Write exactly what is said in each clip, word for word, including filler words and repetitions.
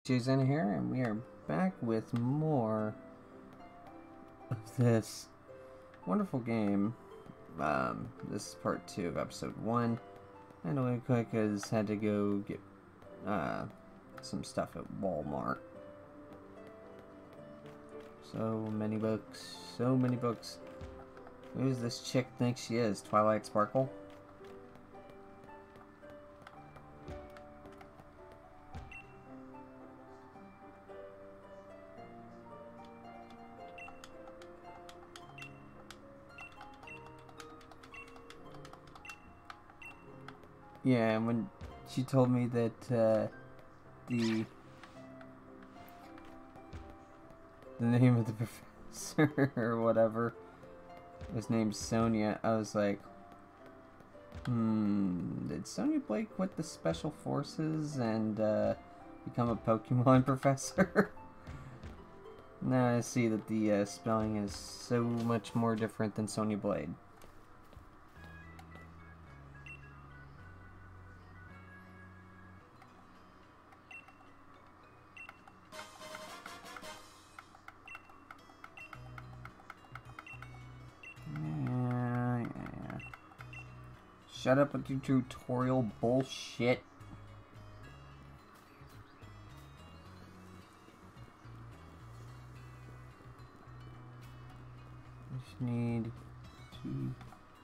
Jason here, and we are back with more of this wonderful game. Um, this is part two of episode one. And really quick, I just had to go get uh, some stuff at Walmart. So many books, so many books. Who's this chick think she is? Twilight Sparkle? Yeah, and when she told me that uh, the the name of the professor or whatever was named Sonia, I was like, hmm, did Sonia Blake quit the Special Forces and uh, become a Pokemon professor? Now I see that the uh, spelling is so much more different than Sonya Blade. Yeah, yeah. Shut up with your tutorial bullshit. Just need to...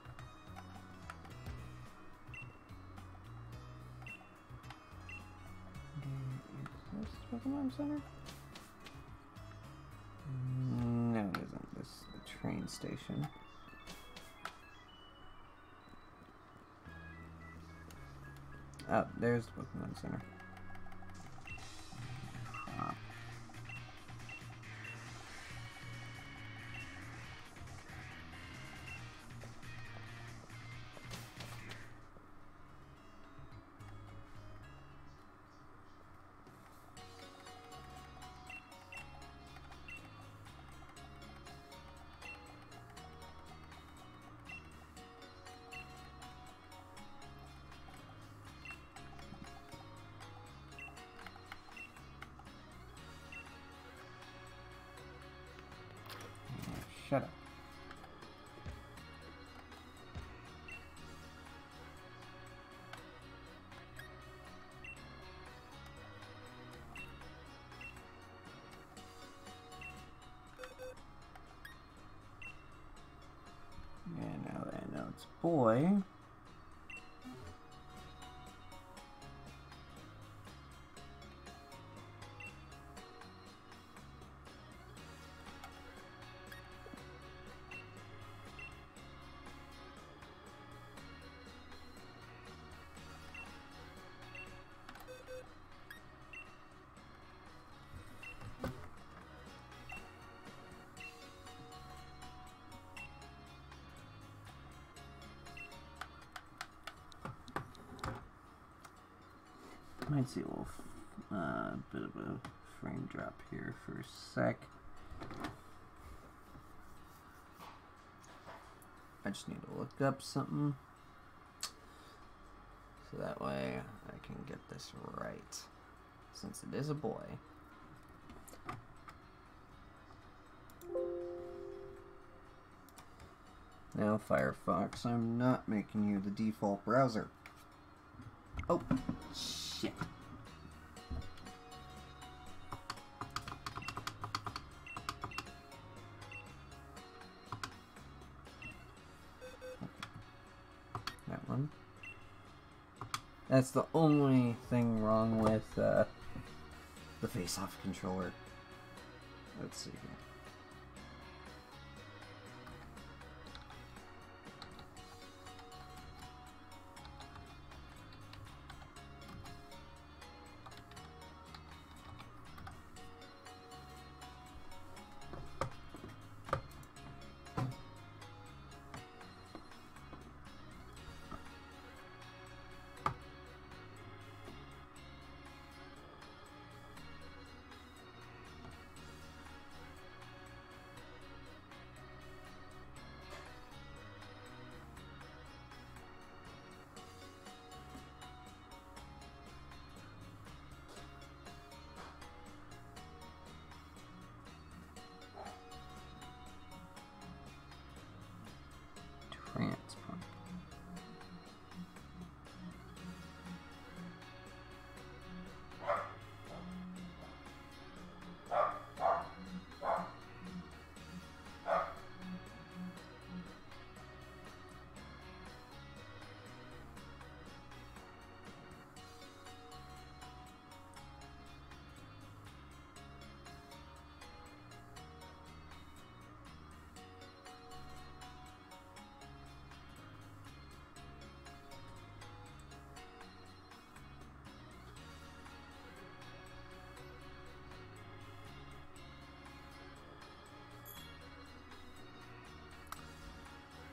Is this Pokemon Center? No, it isn't. This is the train station. Oh, there's the Pokemon Center. Ah. Shut up. Yeah, now that I know it's a boy. Might see a little uh, bit of a frame drop here for a sec. I just need to look up something so that way I can get this right, since it is a boy. Now, Firefox, I'm not making you the default browser. Oh, shit. That one. That's the only thing wrong with uh, the face-off controller. Let's see here.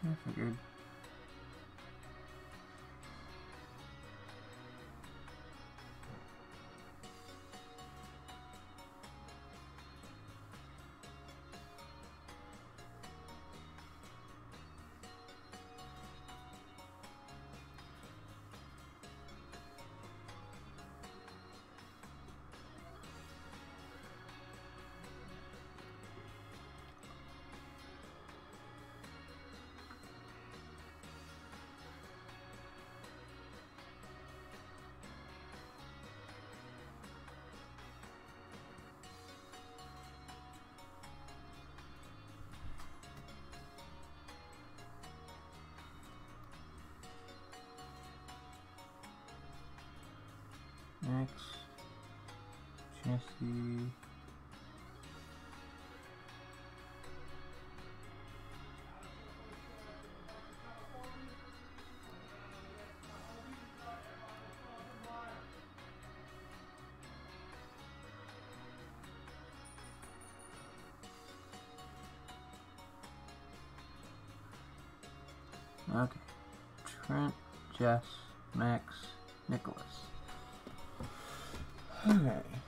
I figured. Max, chassis, okay, Trent, Jess, Max, Nicholas. Okay.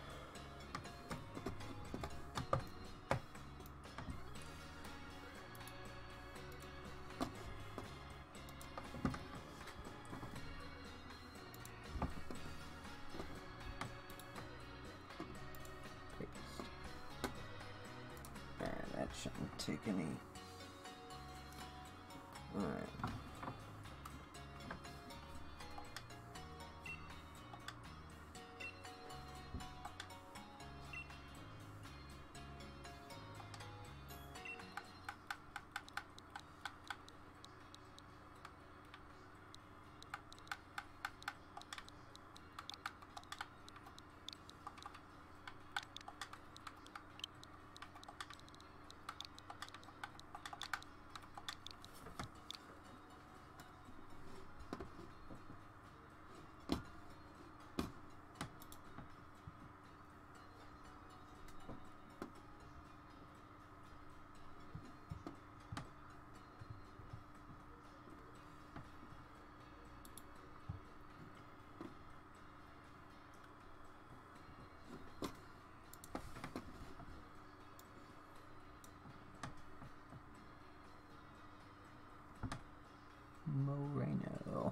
Paste. And that shouldn't take any. Alright. Moreno.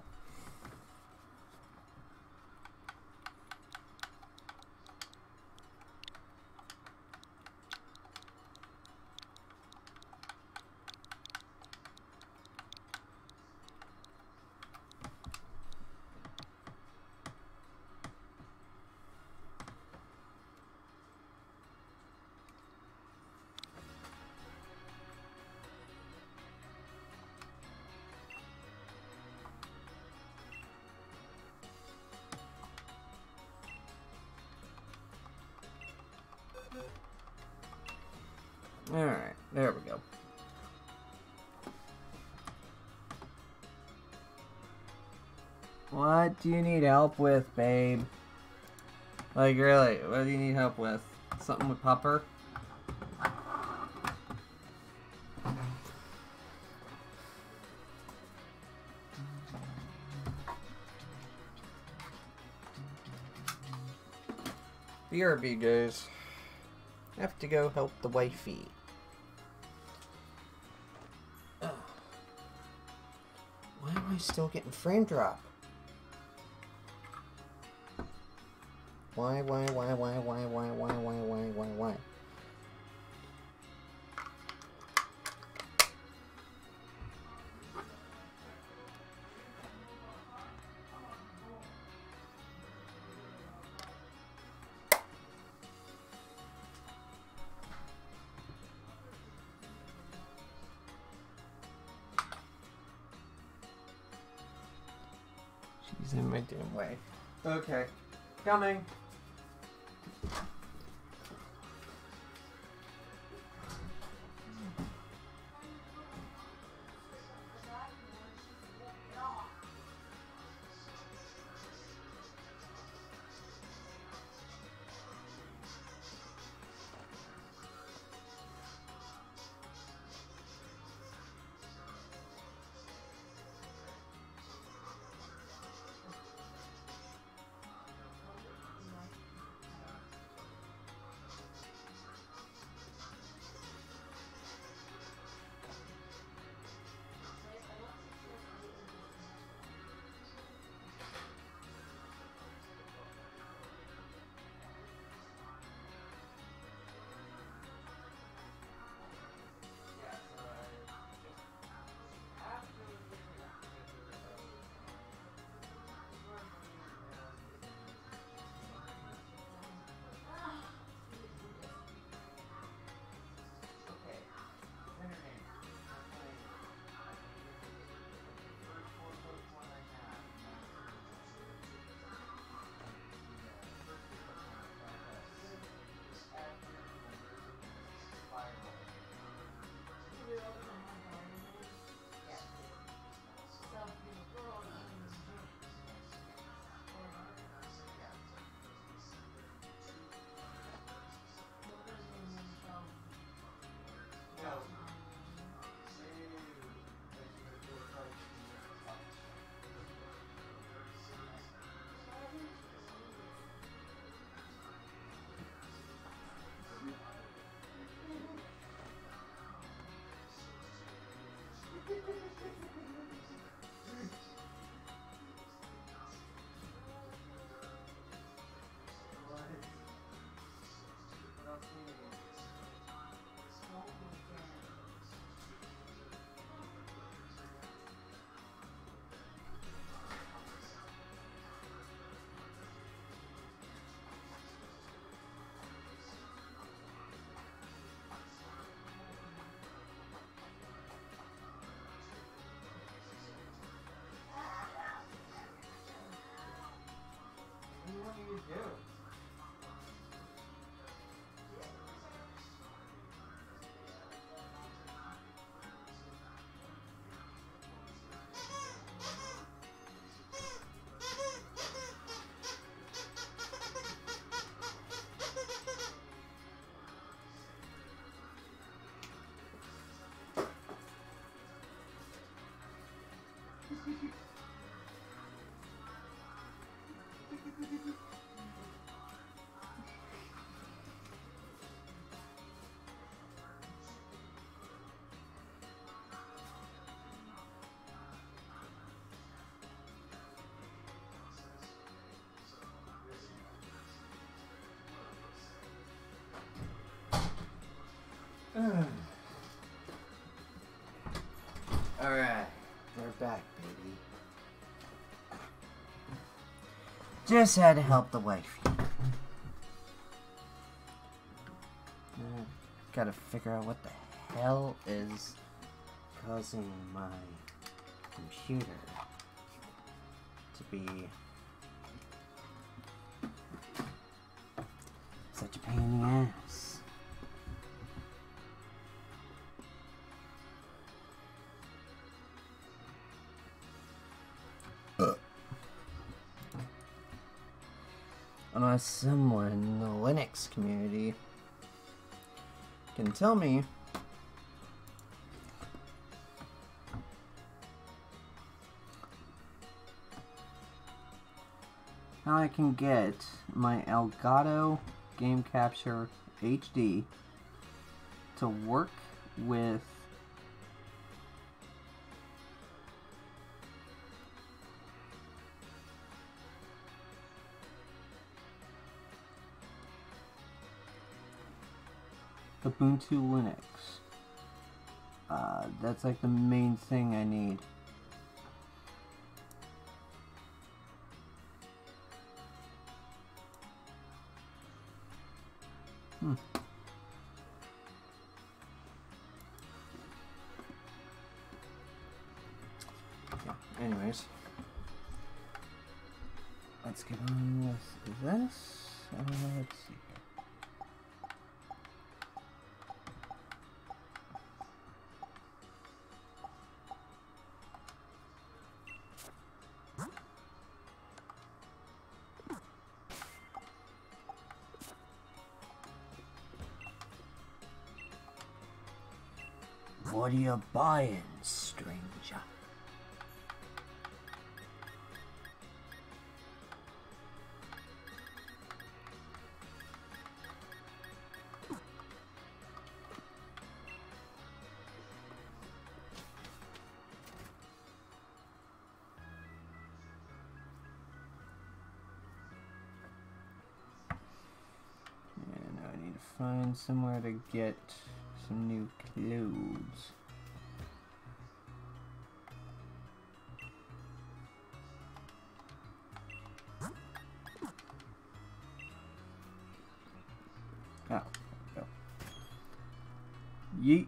Alright, there we go. What do you need help with, babe? Like, really, what do you need help with? Something with Pupper? B R B, guys. Have to go help the wifey. Ugh. Why am I still getting frame drop? Why, why, why, why, why, why, why, why, why, why, why? She's in my damn way. Okay. Coming. Alright, we're back, baby. Just had to help the wife. Uh, gotta figure out what the hell is causing my computer to be such a pain in the ass. Unless someone in the Linux community can tell me how I can get my Elgato Game Capture H D to work with Ubuntu Linux. Uh, that's like the main thing I need. Hmm. Yeah, anyways, let's get on with this. Uh, let's see. What are you buying, stranger? And now I need to find somewhere to get some new clothes. Oh, go. Yeet.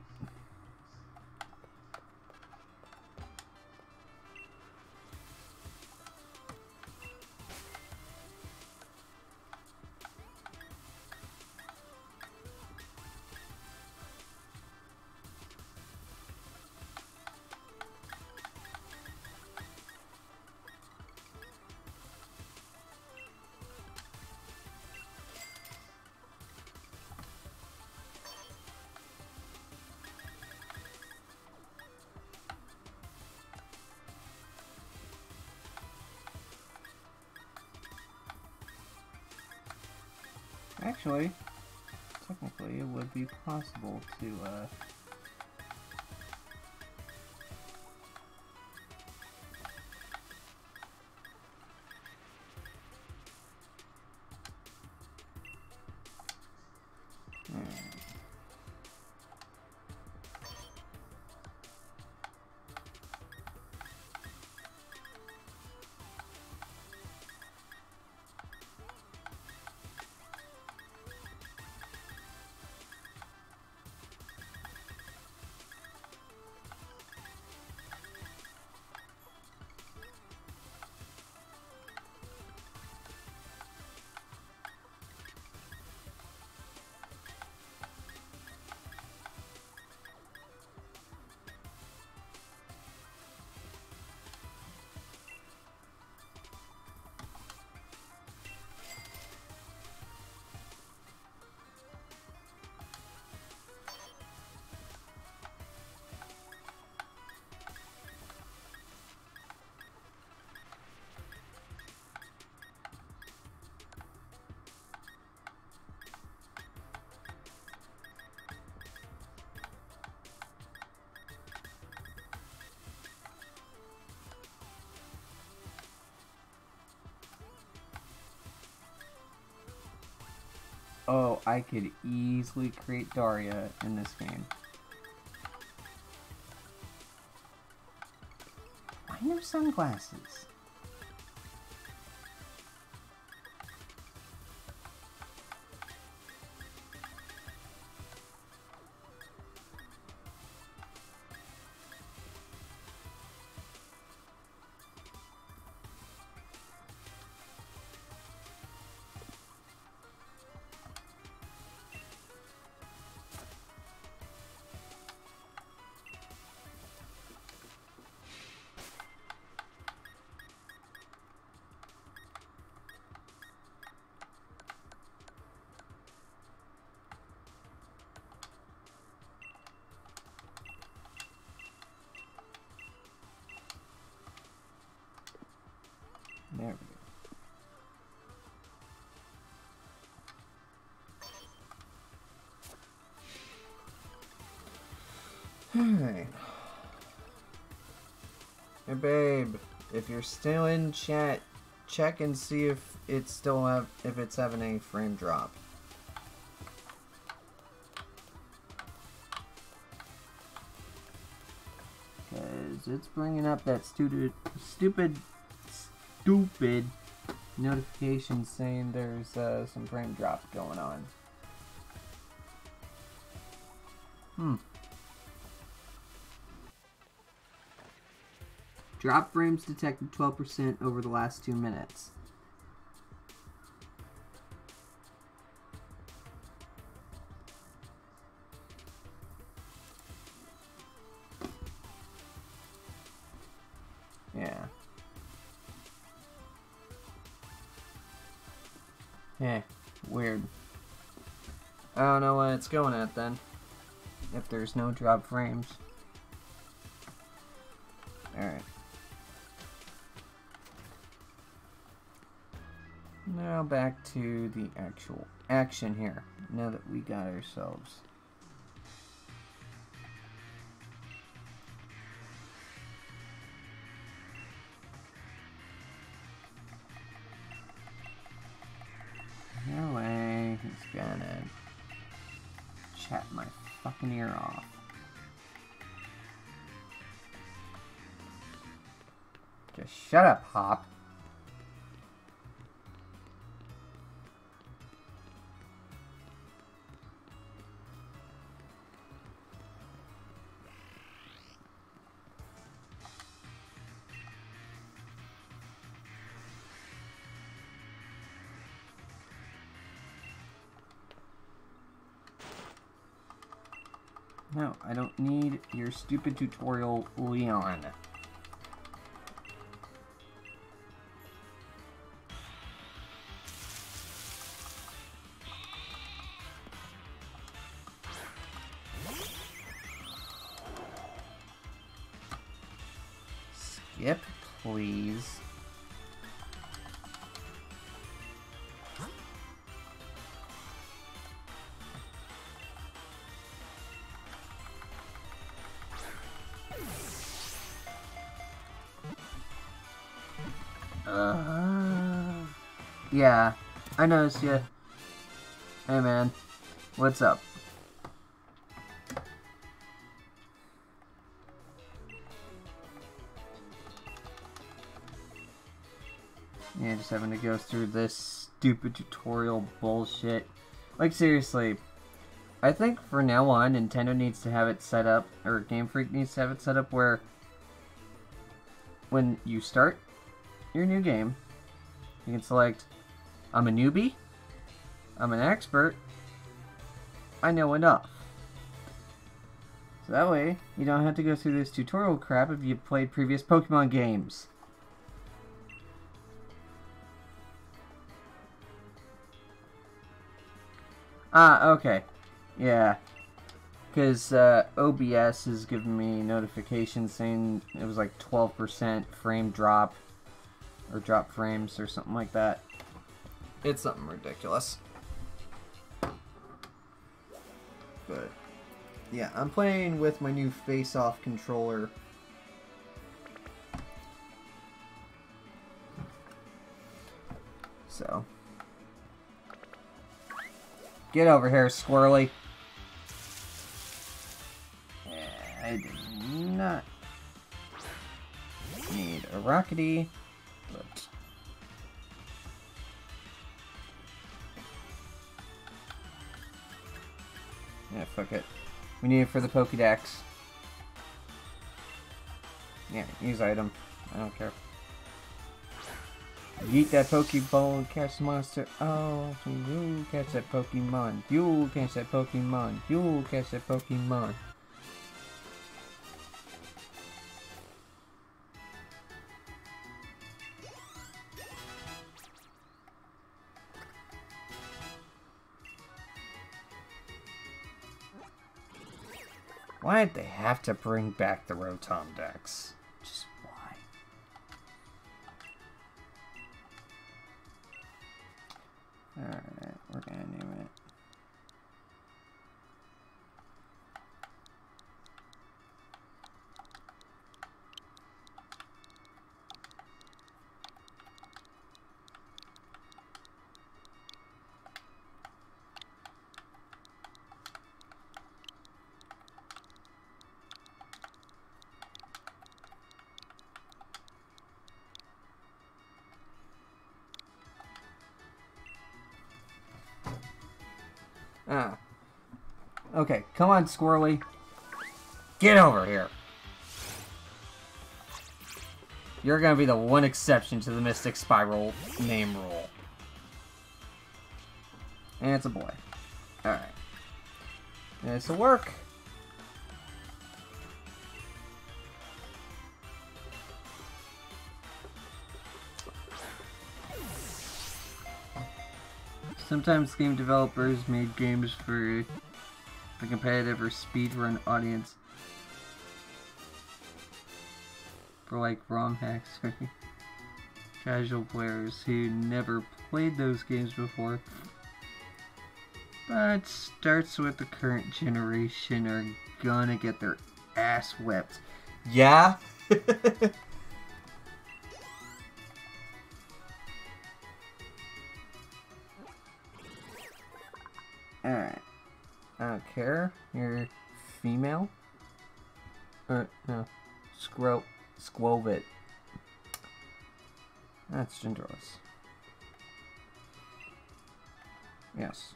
Actually, technically, it would be possible to, uh... Oh, I could easily create Daria in this game. Why no sunglasses? There we go. Alright. Hey babe, if you're still in chat, check and see if it's still have if it's having any frame drop. Cause it's bringing up that stupid, stupid, stupid notification saying there's uh, some frame drop going on. Hmm. Drop frames detected twelve percent over the last two minutes. Yeah. Eh, weird. I don't know what it's going at then. If there's no drop frames. Alright. Now back to the actual action here. Now that we got ourselves. No way. He's gonna chat my fucking ear off. Just shut up, Hop. No, I don't need your stupid tutorial, Leon. Skip, please. Uh, yeah, I noticed you. Hey man, what's up? Yeah, just having to go through this stupid tutorial bullshit. Like, seriously, I think for now on, Nintendo needs to have it set up, or Game Freak needs to have it set up where when you start your new game, you can select, I'm a newbie, I'm an expert, I know enough. So that way, you don't have to go through this tutorial crap if you've played previous Pokemon games. Ah, okay. Yeah. Because uh, O B S is giving me notifications saying it was like twelve percent frame drop. Or drop frames or something like that. It's something ridiculous. But, yeah, I'm playing with my new face-off controller. So. Get over here, Squirrely. Yeah, I do not need a Rockety. But yeah, fuck it. We need it for the Pokédex. Yeah, use item. I don't care. Yeet that Pokeball, catch the monster. Oh, you catch that Pokemon. You catch that Pokemon. You catch that Pokemon. Why'd they have to bring back the Rotom Dex? Just why? Alright, we're gonna name it. Ah. Okay, come on, Squirrely. Get over here. You're gonna be the one exception to the Mystic Spiral name rule. And it's a boy. Alright. This'll work. Sometimes game developers made games for the competitive or speedrun audience. For like ROM hacks for casual players who never played those games before. But starts with the current generation are gonna get their ass whipped. Yeah? Alright. I don't care. You're female? Or, no. Scro... Squovit. That's genderless. Yes.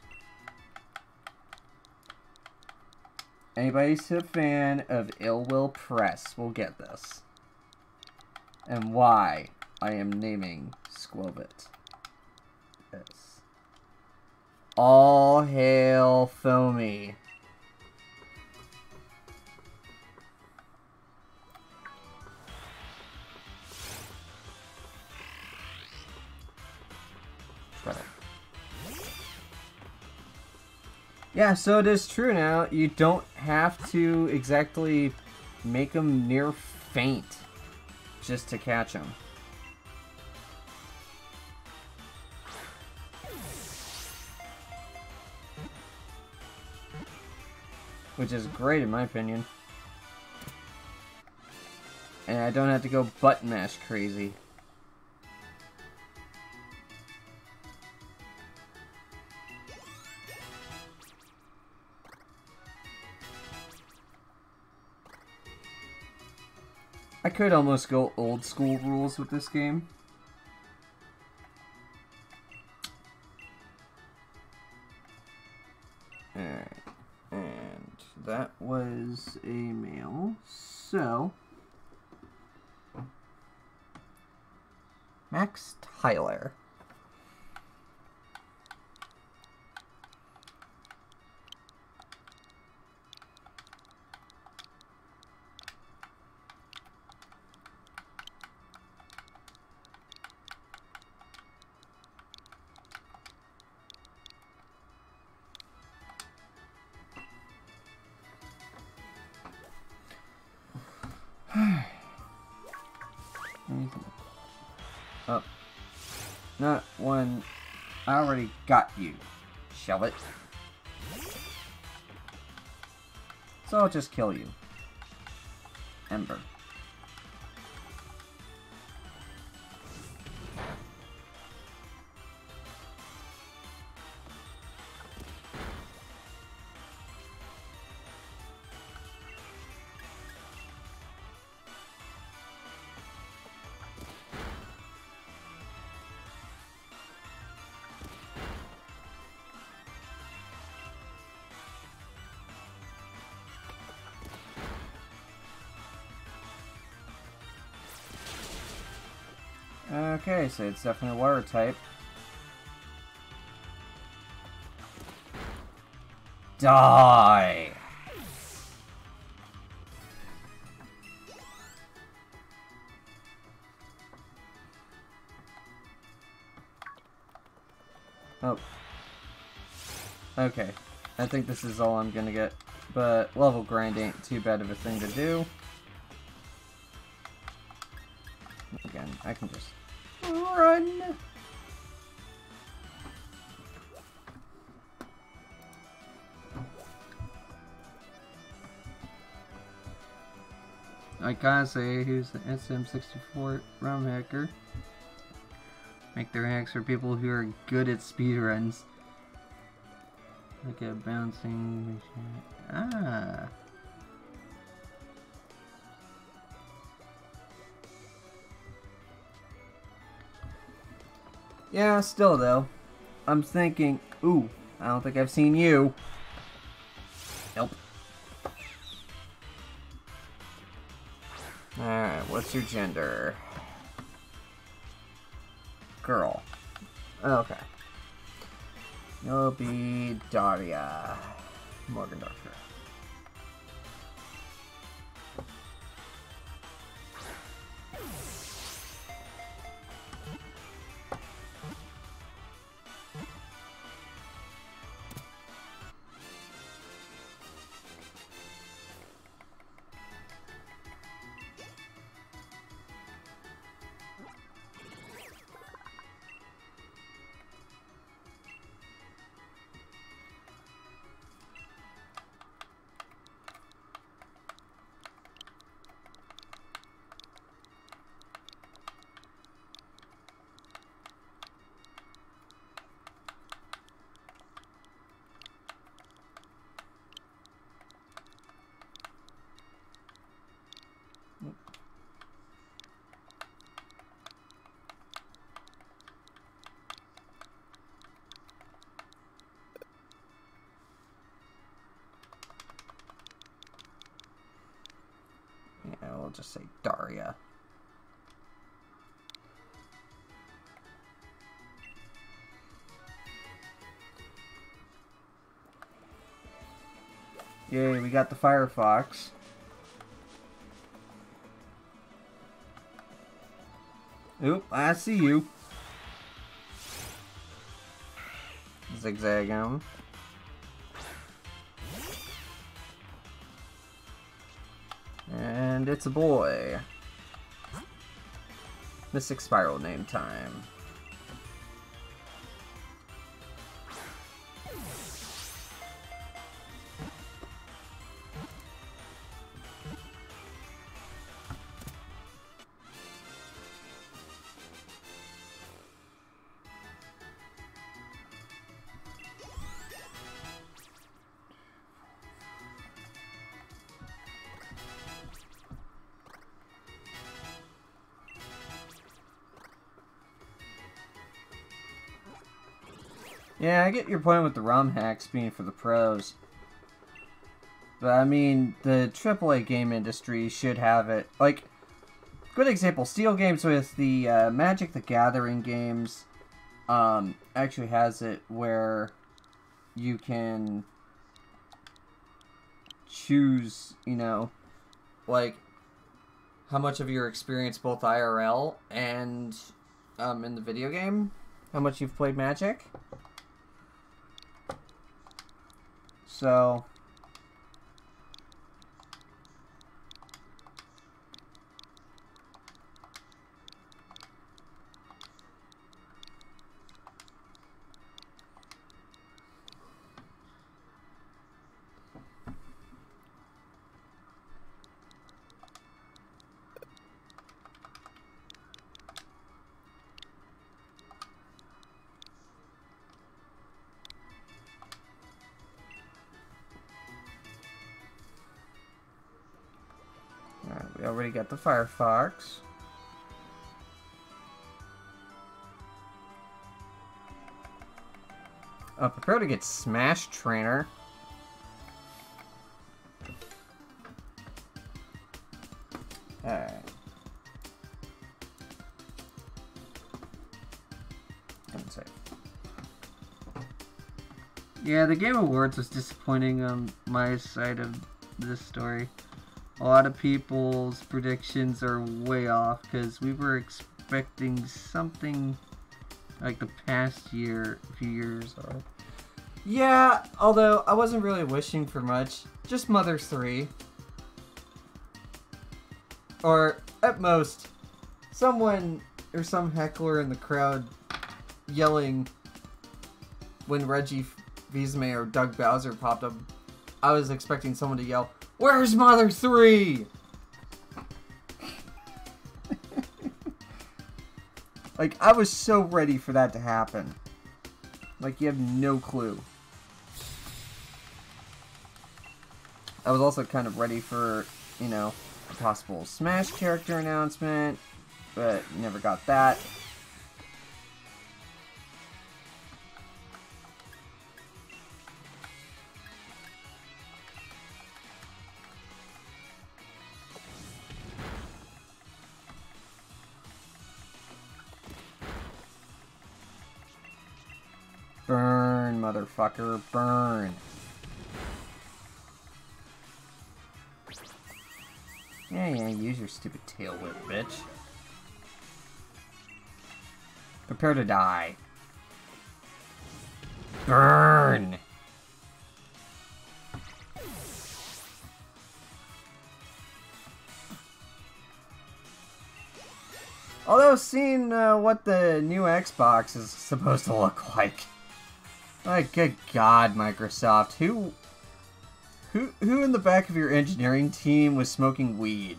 Anybody who's a fan of Ill Will Press will get this. And why I am naming Squovit. Yes. All hail Foamy. Yeah, so it is true now. You don't have to exactly make them near faint just to catch them. Which is great in my opinion. And I don't have to go button mash crazy. I could almost go old school rules with this game. Alright, and that was a male, so... Max Tyler. Oh. Not one. I already got you. Shove it. So I'll just kill you. Ember. Okay, so it's definitely a water type. Die! Oh. Okay. I think this is all I'm gonna get. But level grind ain't too bad of a thing to do. Again, I can just run! I gotta say, who's the S M sixty-four ROM hacker? Make their hacks for people who are good at speedruns. Like a bouncing... Ah! Yeah, still though. I'm thinking... Ooh, I don't think I've seen you. Nope. Alright, what's your gender? Girl. Okay. You'll be Daria Morgendorfer. Yeah, we'll just say Daria. Yay, we got the Firefox. Oop, I see you. Zigzag him. And it's a boy. Mystic Spiral name time. Yeah, I get your point with the ROM hacks being for the pros. But I mean, the triple A game industry should have it. Like, good example, Steel Games with the uh, Magic the Gathering games um, actually has it where you can choose, you know, like, how much of your experience both I R L and um, in the video game, how much you've played Magic. So, alright, we already got the Firefox. Uh, prepare to get Smash Trainer. Alright. Yeah, the Game Awards was disappointing on my side of this story. A lot of people's predictions are way off because we were expecting something like the past year, a few years are. Yeah, although I wasn't really wishing for much. Just Mother three. Or, at most, someone or some heckler in the crowd yelling when Reggie Fils-Aimé or Doug Bowser popped up. I was expecting someone to yell, "Where's Mother three?" Like, I was so ready for that to happen. Like, you have no clue. I was also kind of ready for, you know, a possible Smash character announcement, but never got that. Burn, motherfucker, burn. Yeah, yeah, use your stupid tail whip, bitch. Prepare to die. Burn! Although, seeing uh, what the new Xbox is supposed to look like. Like, good God, Microsoft. Who... Who, who in the back of your engineering team was smoking weed?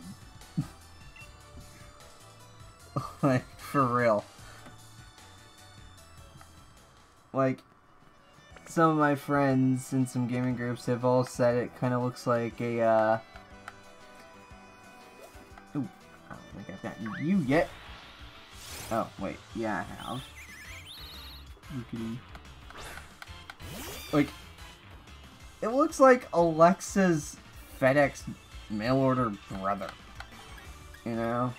Like, for real. Like, some of my friends in some gaming groups have all said it kind of looks like a, uh... Ooh, I don't think I've gotten you yet. Oh, wait. Yeah, I have. Okay. Like... It looks like Alexa's FedEx mail order brother. You know?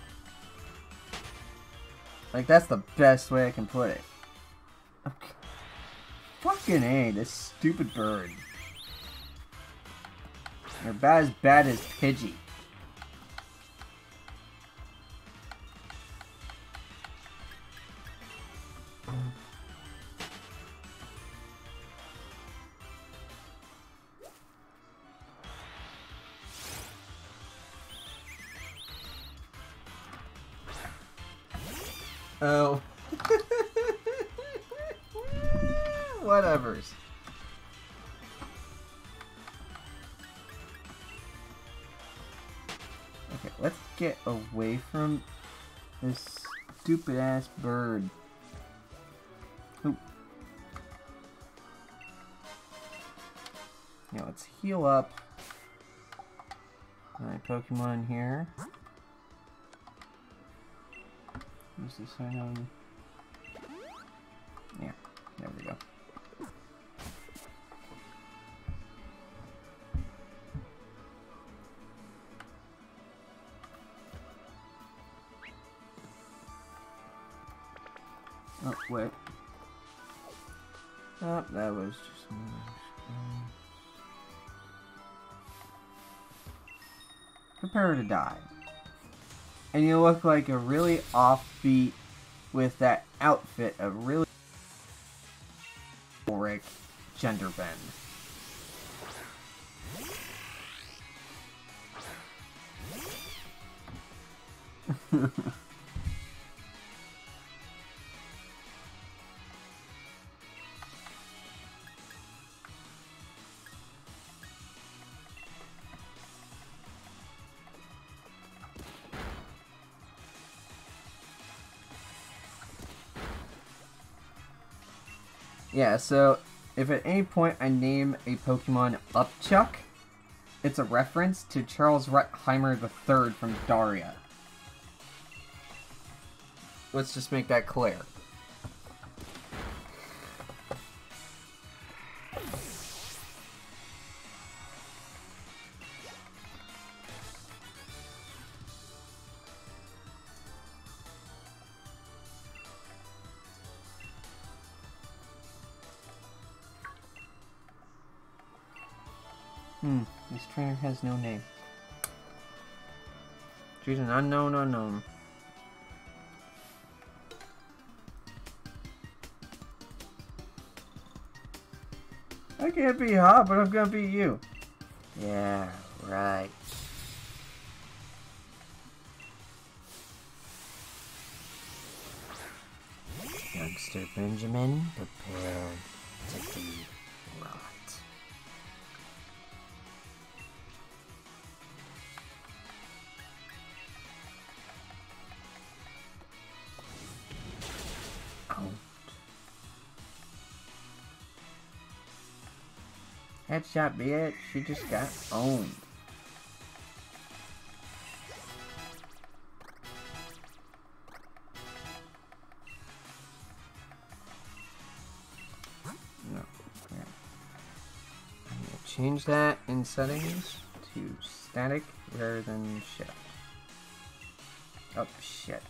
Like, that's the best way I can put it. Okay. Fucking A, this stupid bird. They're about as bad as Pidgey. Oh. Whatevers. Okay, let's get away from this stupid ass bird. Oop. Yeah, let's heal up my Pokemon here. Use this item. Yeah, there we go. Oh, wait. Oh, that was just... Prepare to die. And you look like a really offbeat with that outfit, a really Rick gender bend. Yeah, so if at any point I name a Pokemon Upchuck, it's a reference to Charles Rettheimer the third from Daria. Let's just make that clear. Hmm, this trainer has no name. Choose an unknown unknown. I can't be hot, but I'm gonna be you. Yeah, right. Youngster Benjamin, prepare to be rot. Out. Headshot, bitch. She just got owned. No. Okay. I'm gonna change that in settings to static rather than shift. Oh, shit.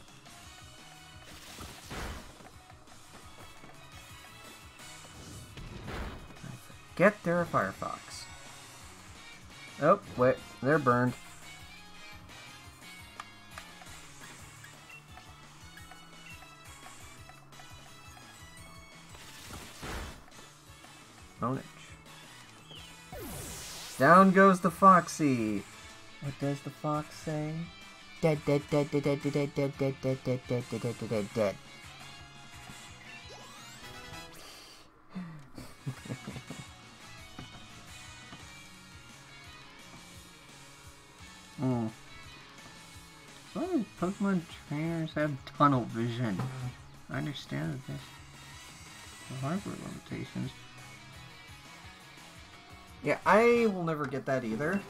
Get there, Firefox. Oh, wait, they're burned. Onage. Down goes the Foxy. What does the fox say? Dead, dead, dead, dead, dead, dead, dead, dead, dead, dead, dead, dead, dead, dead, dead. Mm. Why do Pokemon trainers have tunnel vision? I understand that there's the hardware limitations. Yeah, I will never get that either.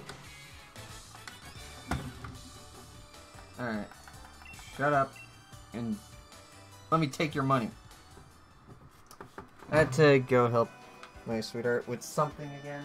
Alright. Shut up and let me take your money. I had to go help my sweetheart with something again.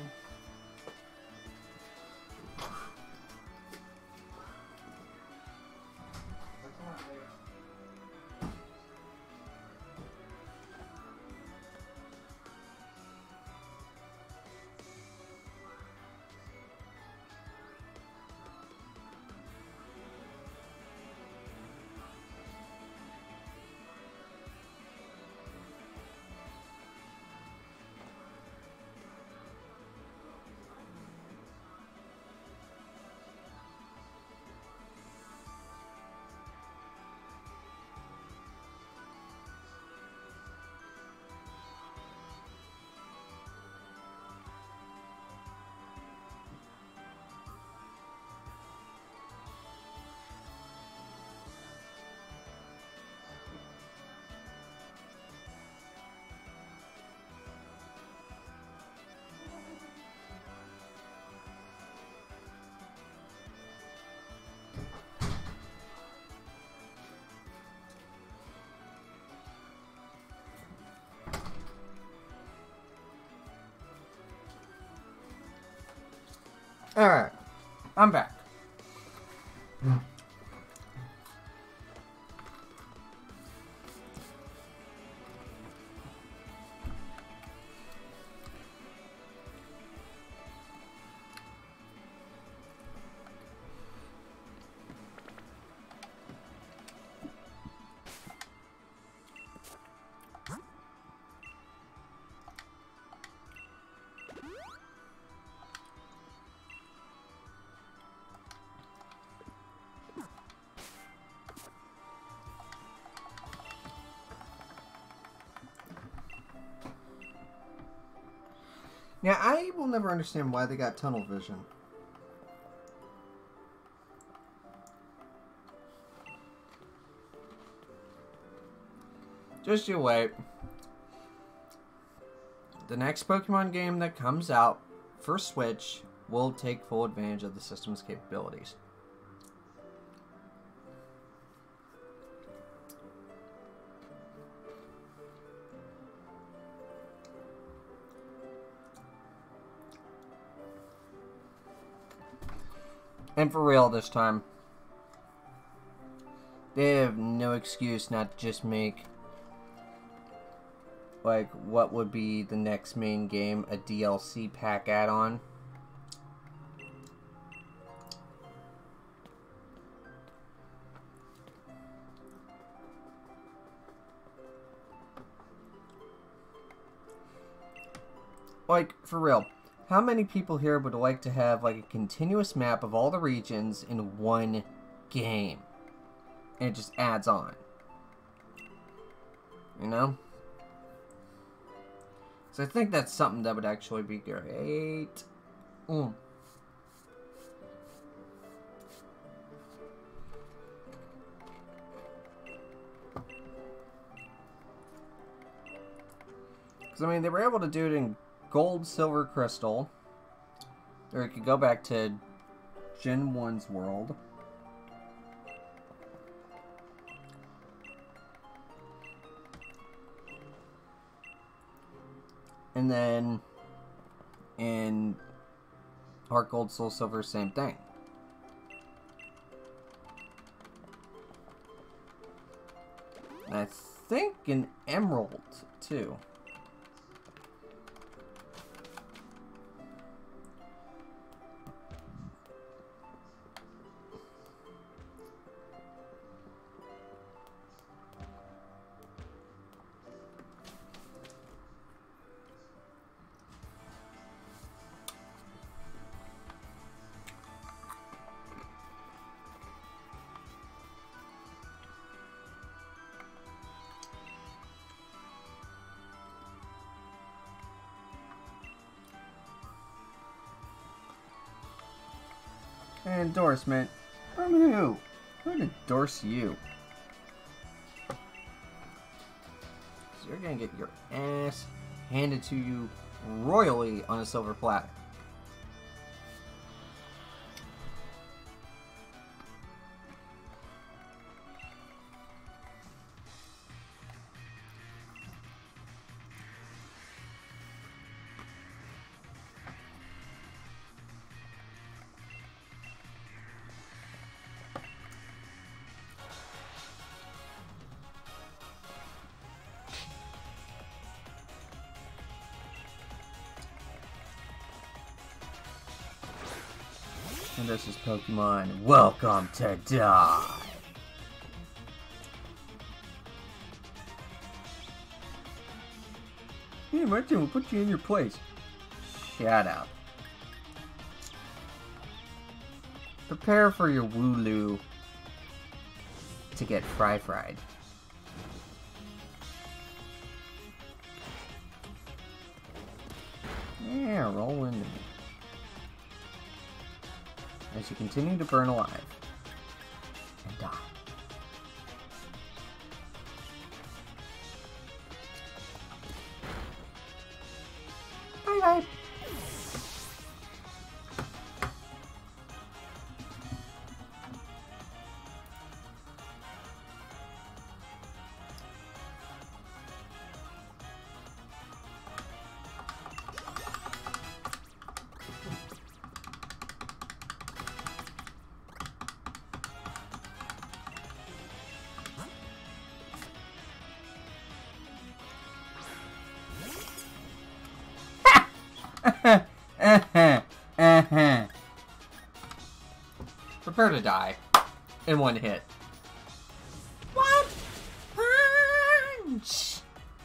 Alright, I'm back. Yeah, I will never understand why they got tunnel vision. Just you wait. The next Pokemon game that comes out for Switch will take full advantage of the system's capabilities. And for real this time. They have no excuse not to just make, like, what would be the next main game, a D L C pack add-on. Like, for real, how many people here would like to have, like, a continuous map of all the regions in one game? And it just adds on. You know? So I think that's something that would actually be great. Mm. Because, I mean, they were able to do it in gold, silver, crystal. Or you could go back to Gen one's world. And then in Heart Gold, Soul Silver, same thing. And I think in Emerald, too. Endorsement from who? Who would endorse you? So you're gonna get your ass handed to you royally on a silver platter. And this is Pokemon Welcome to Die. Hey, Martin, we'll put you in your place. Shut up. Prepare for your Wooloo to get fry-fried. Yeah, roll into me. As you continue to burn alive and die. Bye bye. Prepare to die in one hit. One punch!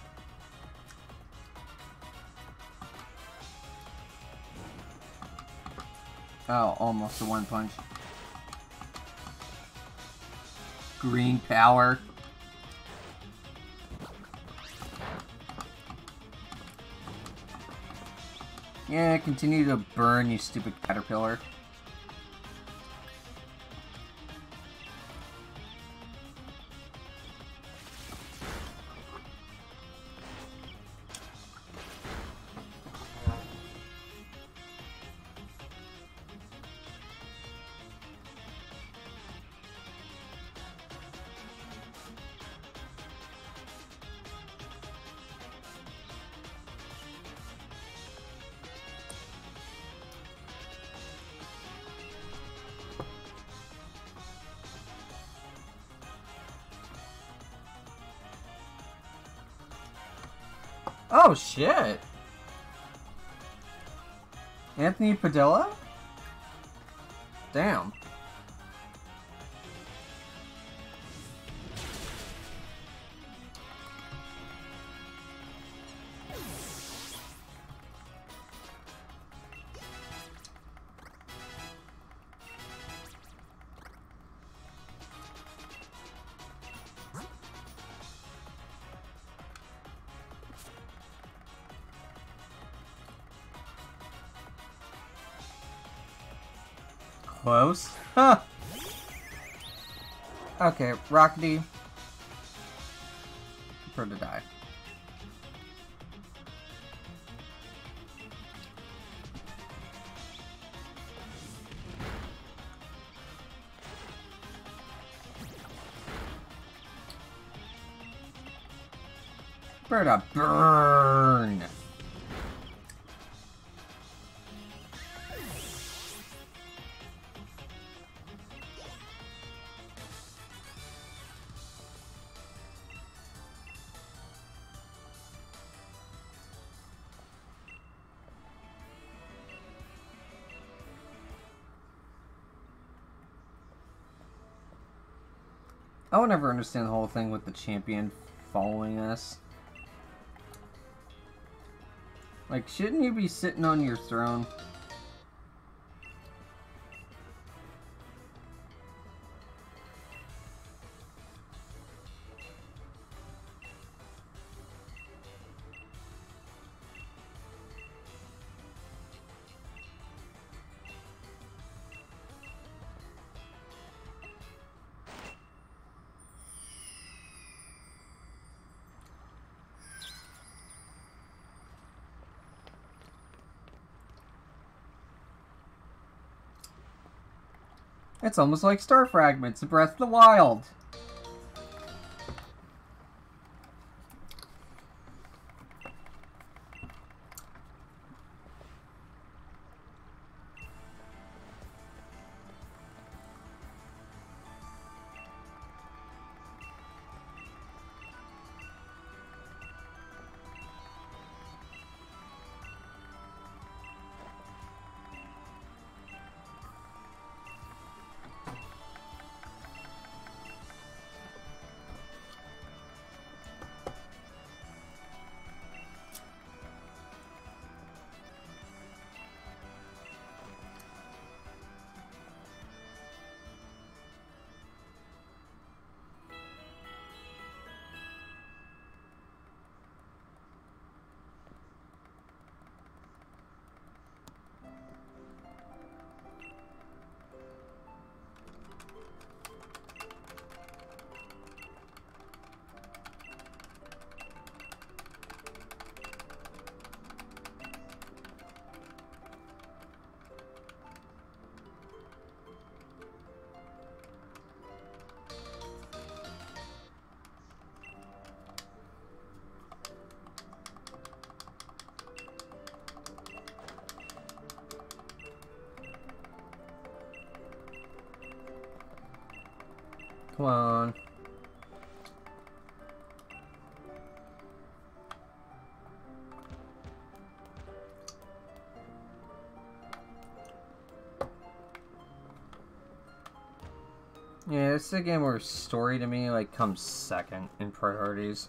Oh, almost a one punch. Green power. Yeah, continue to burn, you stupid caterpillar. Oh, shit. Anthony Padilla? Damn. close. Huh. Okay, Rockety. Prepare to die. Prepare to burn. I will never understand the whole thing with the champion following us. Like, shouldn't you be sitting on your throne? It's almost like Star Fragments in Breath of the Wild. Come on. Yeah, it's a game where story to me like comes second in priorities.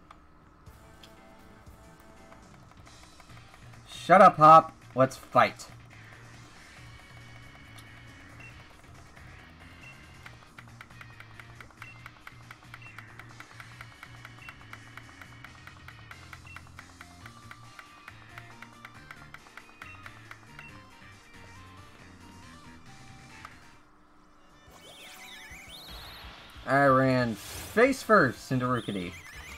Shut up, Hop. Let's fight. I ran face first into Rookity.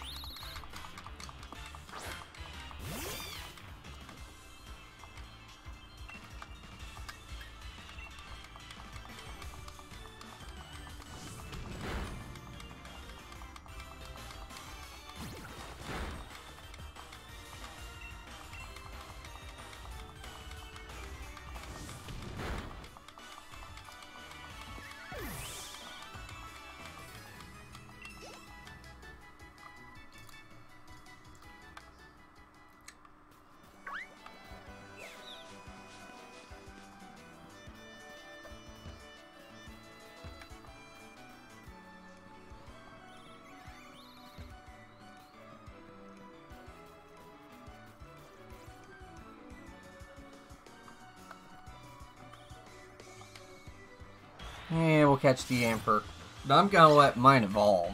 Yeah, we'll catch the Emperor. But I'm gonna let mine evolve.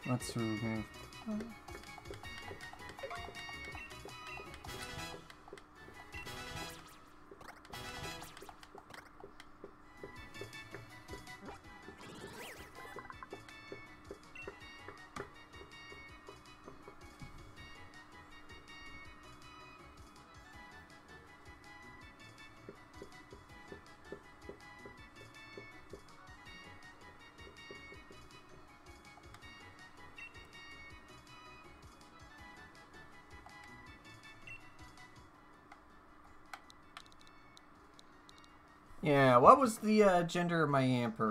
Let's remove. Yeah, what was the uh, gender of my Yamper?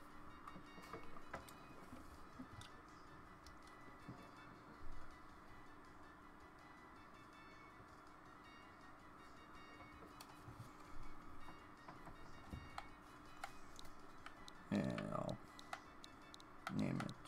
Yeah, I'll name it.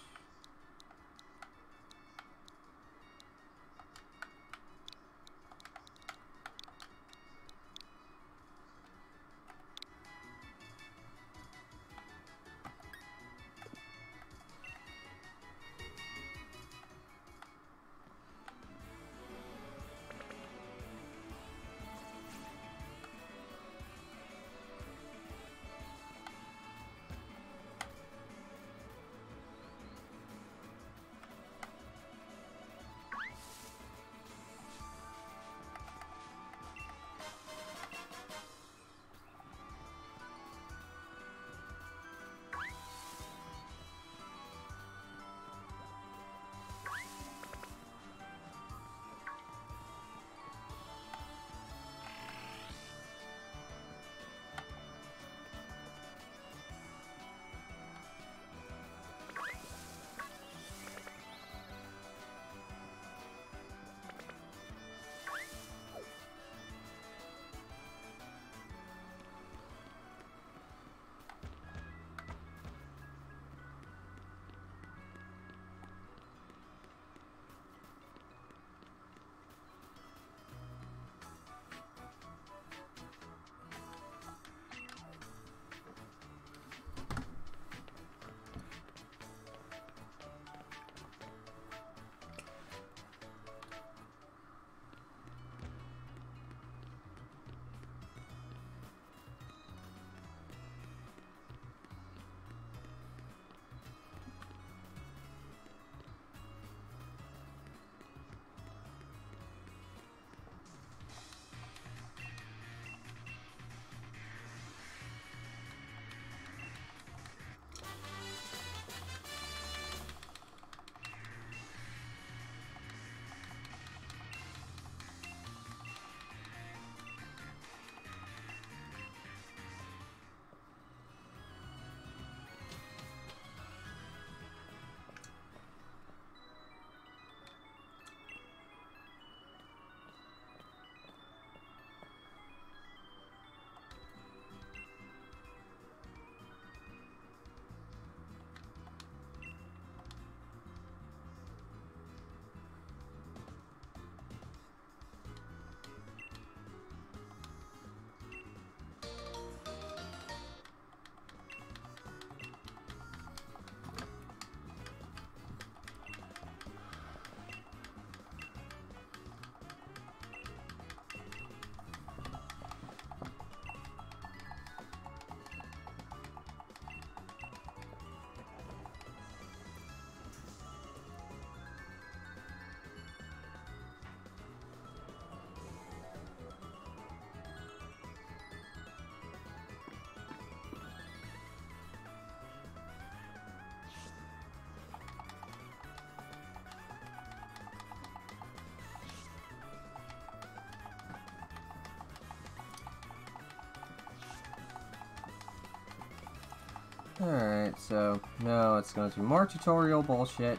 Alright, so now it's going to be more tutorial bullshit.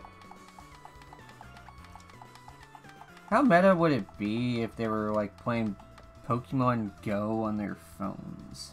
How meta would it be if they were like playing Pokemon Go on their phones?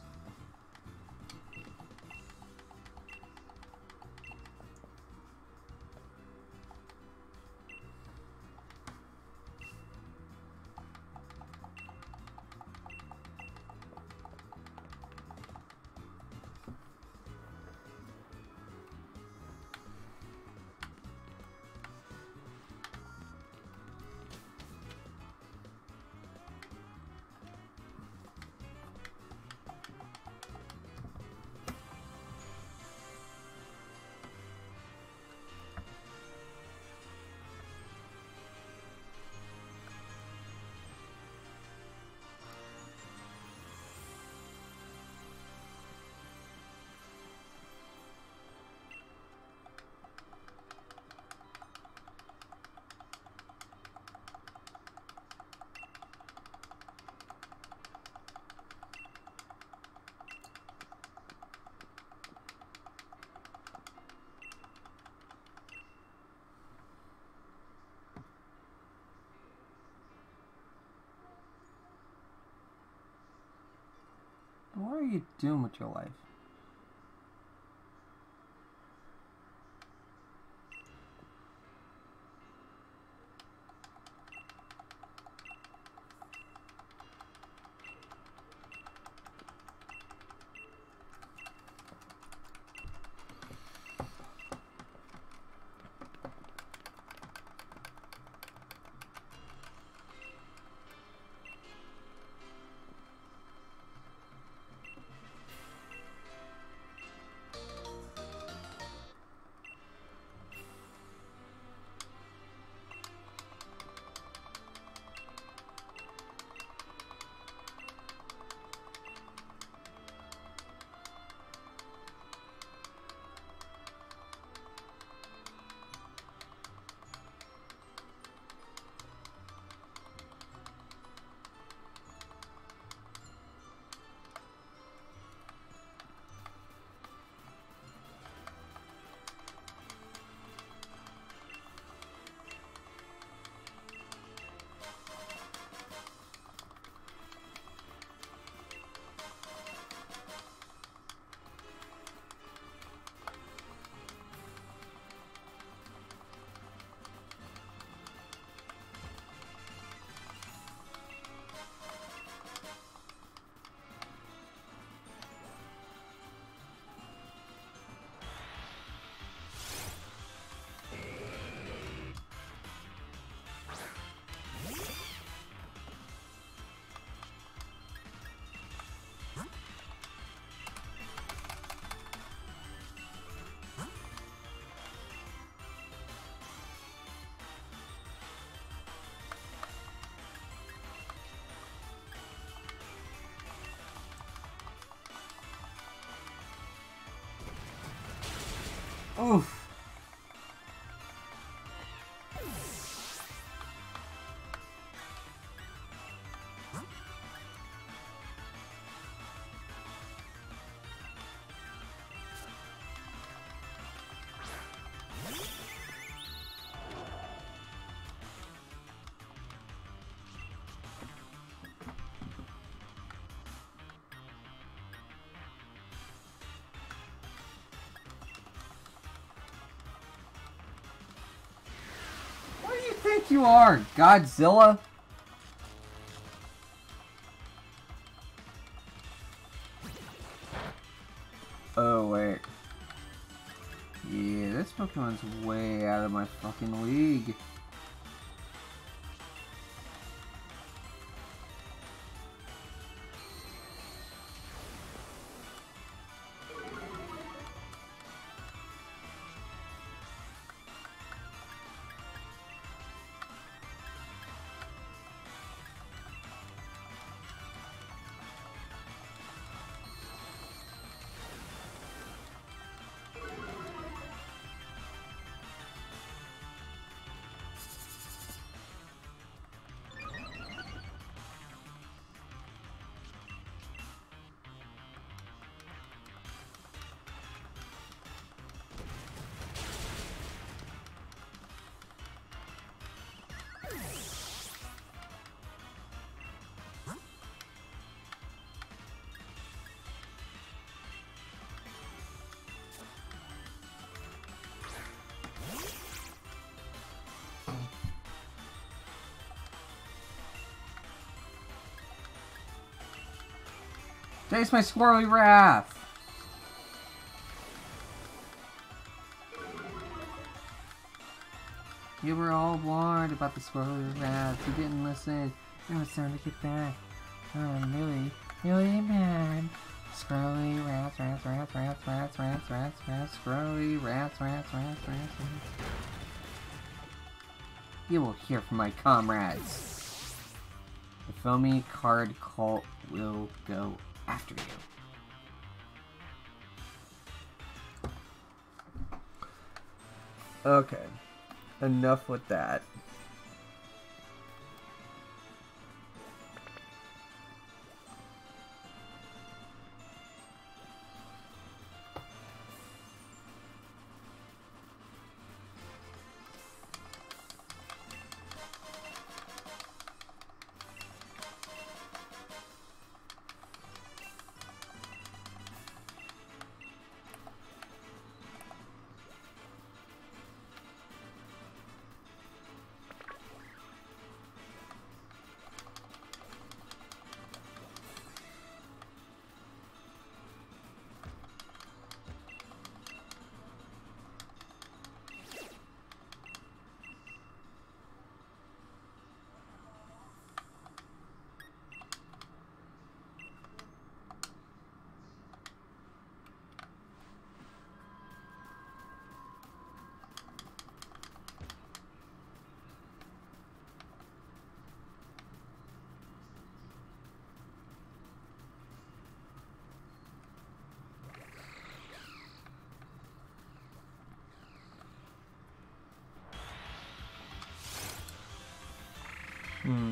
are you doing with your life? Oof. Think you are Godzilla? Oh wait. Yeah, this Pokemon's way out of my fucking league. Taste my swirly wrath! You were all warned about the swirly wrath. You didn't listen. Now it's time to get back. Oh, I'm really, really mad. Swirly wrath, wrath, wrath, wrath, wrath, wrath, wrath, wrath, swirly wrath, wrath, wrath, wrath, wrath. You will hear from my comrades. The foamy card cult will go after you. Okay. Enough with that. Hmm.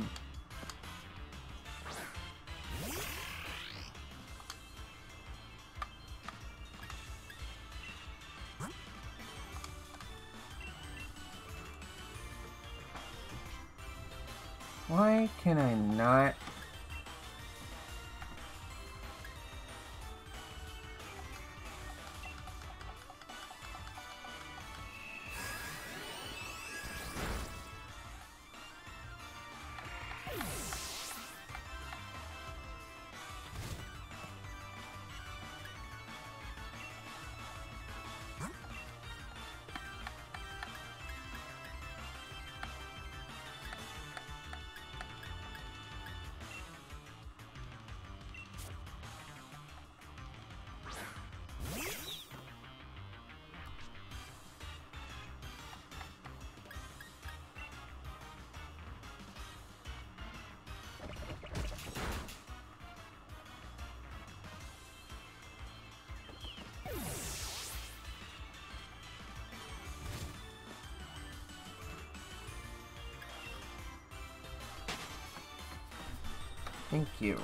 Why can I not? Thank you.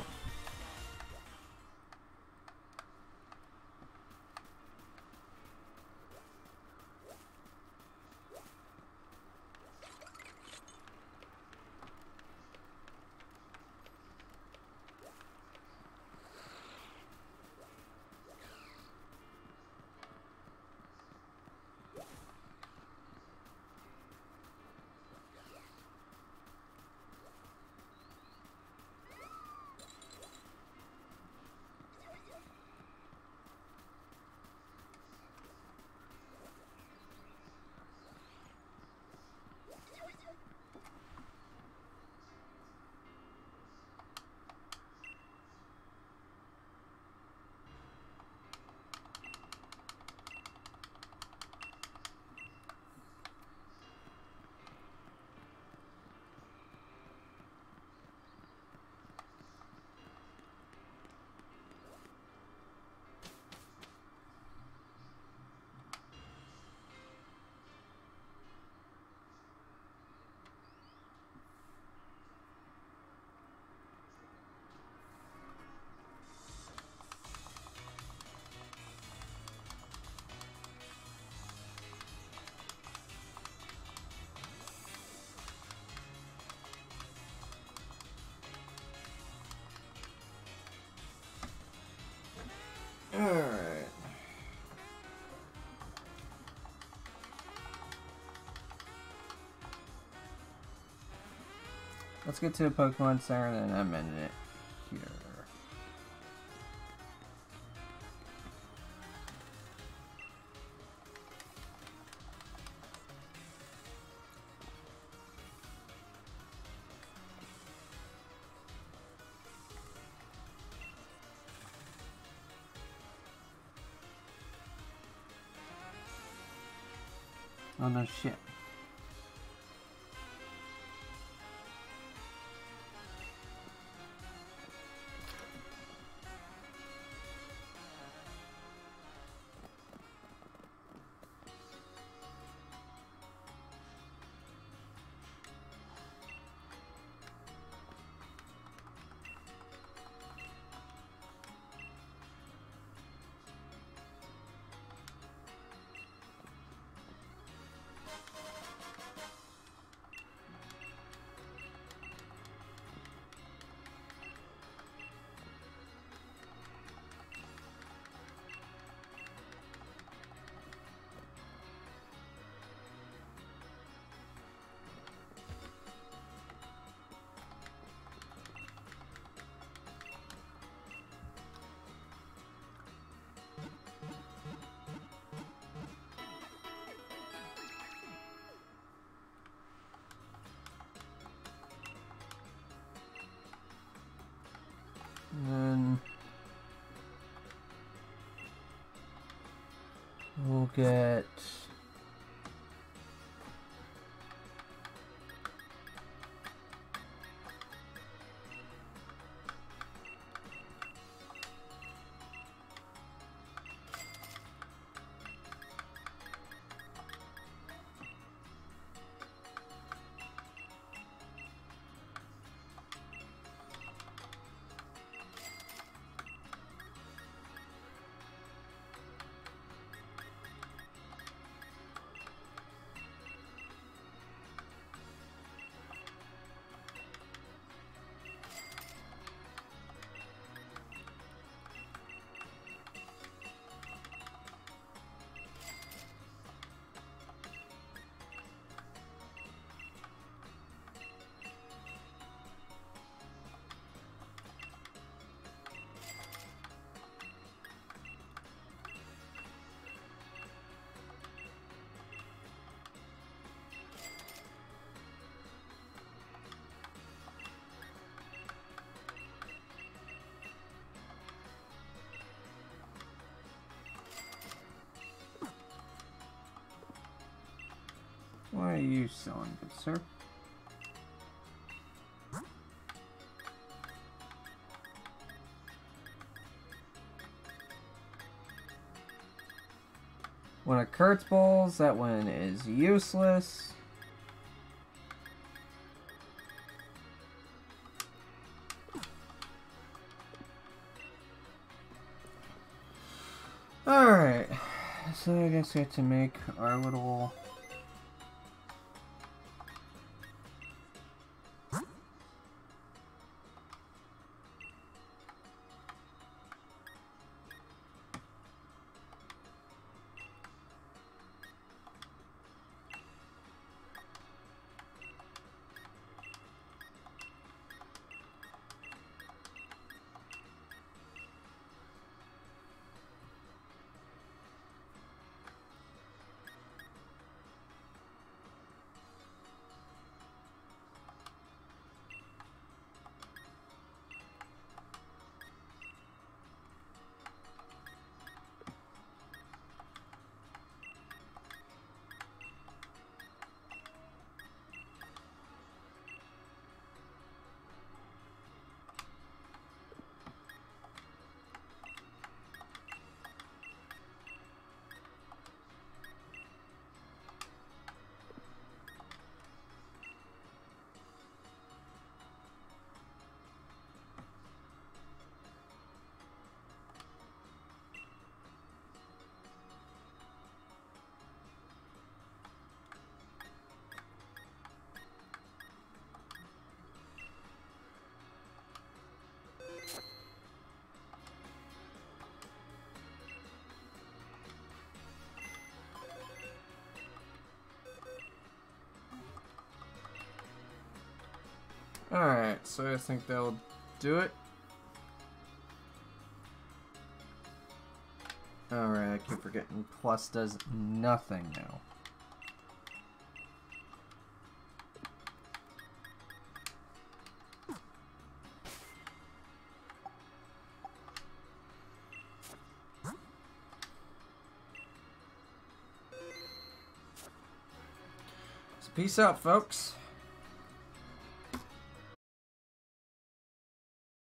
Alright. Let's get to the Pokemon Center and then I'm in it here. Oh no shit. And then we'll get you selling, good sir? One of Kurt's bowls. That one is useless. Alright. So I guess we have to make our little... Alright, so I think that'll do it. Alright, I keep forgetting plus does nothing now. So peace out, folks.